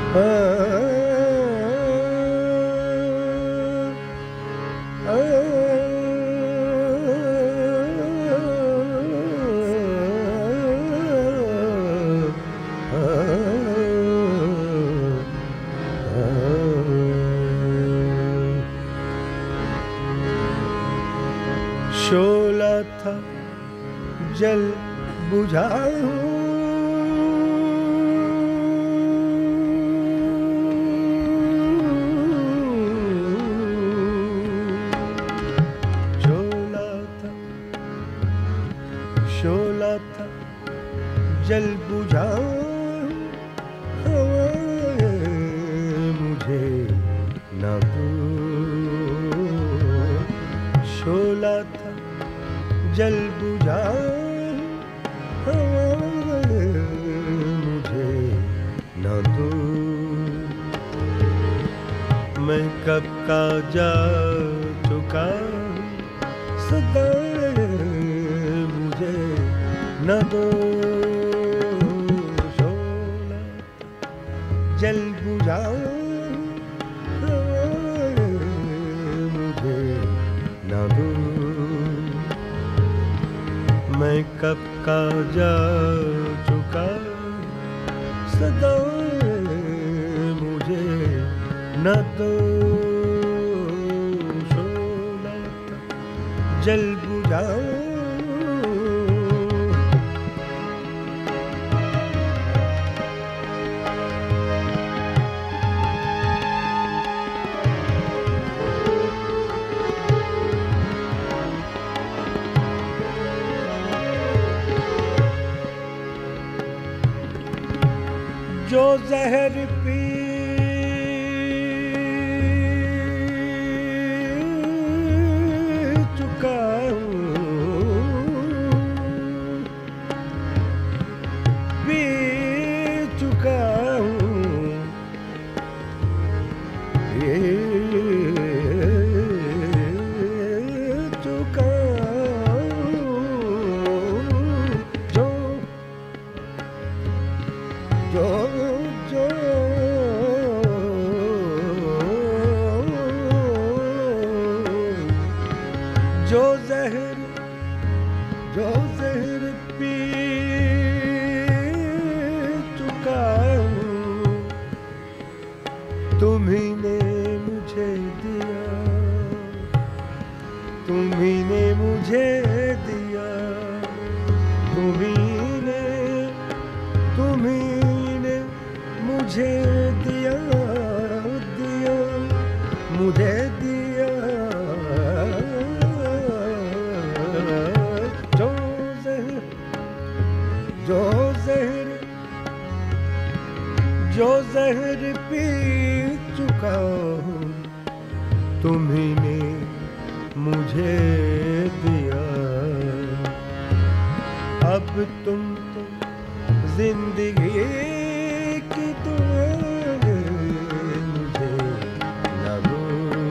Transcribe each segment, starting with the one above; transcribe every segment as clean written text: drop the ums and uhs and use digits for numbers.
शोला था जल बुझाऊं, शोला था जल बुझाऊं, मुझे न दो। शोला था जल बुझाऊं, मुझे न दो। मैं कब का जा चुका सदा, मुझे न दो। शोला जल बुझाऊं, मुझे न दो। मैं कब का जा चुका सदा, मुझे न दो। शोला जल बुझाऊं, जो जहर पी चुका हूँ, पी चुका हूँ, पी चुका हूँ। जो जहर पी चुका हूँ, तुम्ही ने मुझे दिया, तुम्ही ने मुझे दिया, तुम्ही ने मुझे दिया, दिया मुझे दिया। जो जहर पी चुका हूँ, तुम्ही ने मुझे दिया। अब तुम तो जिंदगी की दुआ मुझे न दो।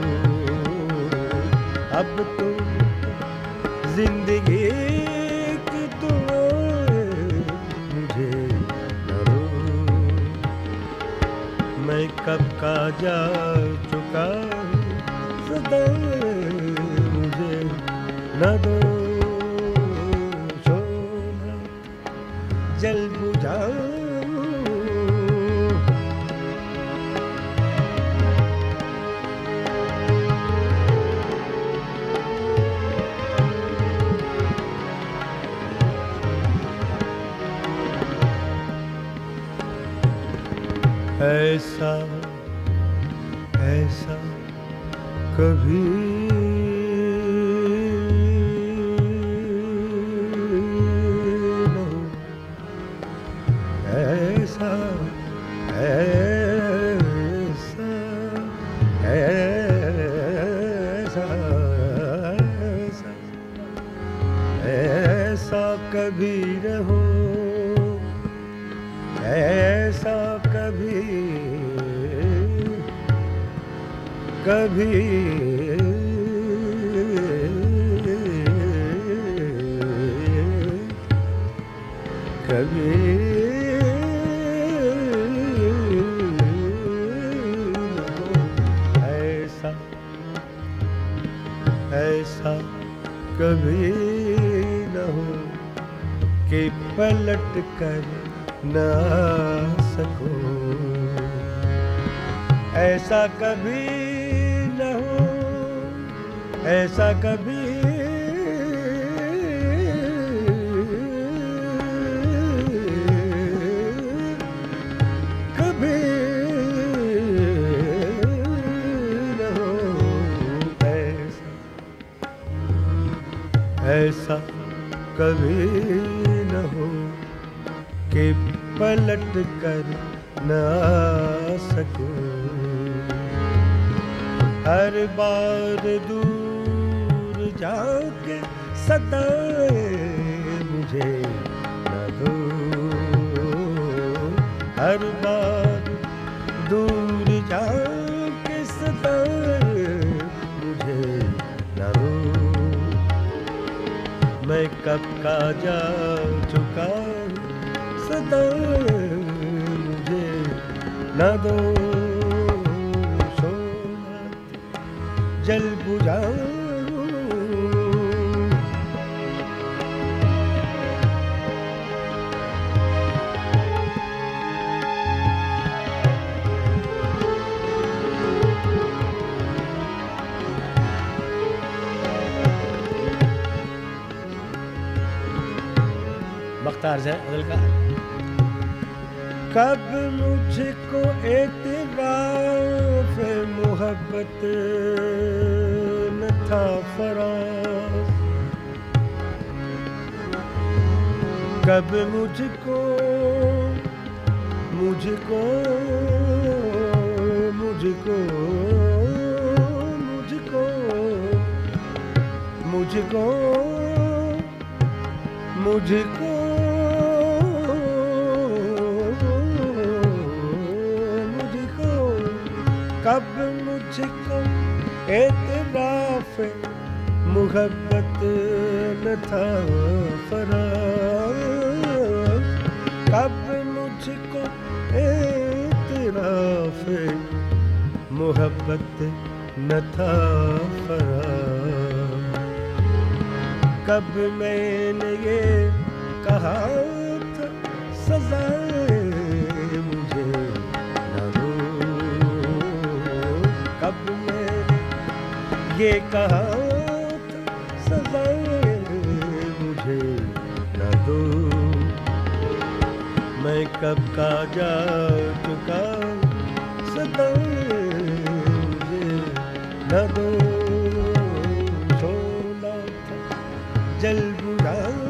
अब तुम जिंदगी की दुआ मुझे न दो। मैं कब का जा चुका सदा, मुझे न दो। शोला जल बुझाऊं, ऐसा ऐसा कभी नहीं, ऐसा ऐसा ऐसा ऐसा ऐसा कभी न हो, ऐसा कभी कभी कभी कभी न हो कि पलट कर न सकूं, ऐसा कभी न हो, ऐसा कभी ऐसा कभी न हो कि पलट कर न सकूं, हर बार दूर जाके सताए मुझे न दो, हर बार दूर जाके सताए मुझे न दो, मैं कब का जा चुका सदा मुझे न दो, शोला जल बुझाऊं, बख्तार से अदल का। कब मुझको एतराफ़ मोहब्बत न था फराज़, कब मुझको मुझको मुझको मुझको मुझको मुझको कब मुझको एतराफ़ मोहब्बत न था फराज़, कब मुझको एतराफ़ मोहब्बत न था फराज़, कब मैंने ये कहा था सज़ाए मुझे न दो, कब मैंने ये कहा था सज़ाए मुझे न दो, मैं कब का जा चुका सज़ाए मुझे न दो, शोला था जल बुझाऊं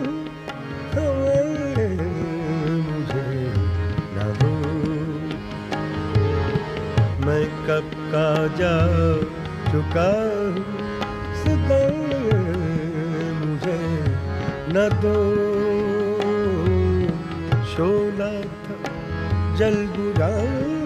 मुझे न दो, मैं कब का जा चुका सदा मुझे न दो, शोला था जल बुझाऊं